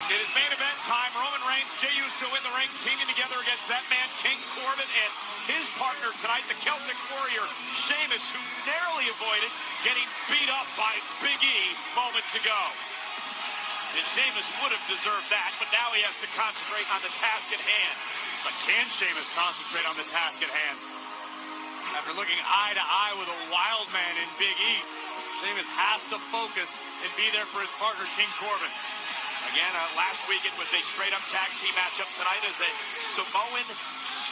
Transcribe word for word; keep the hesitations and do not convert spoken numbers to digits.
It is main event time. Roman Reigns, Jey Uso in the ring, teaming together against that man, King Corbin, and his partner tonight, the Celtic Warrior, Sheamus, who narrowly avoided getting beat up by Big E moments ago. And Sheamus would have deserved that, but now he has to concentrate on the task at hand. But can Sheamus concentrate on the task at hand? After looking eye to eye with a wild man in Big E, Sheamus has to focus and be there for his partner, King Corbin. Again, uh, last week it was a straight-up tag team matchup. Tonight is a Samoan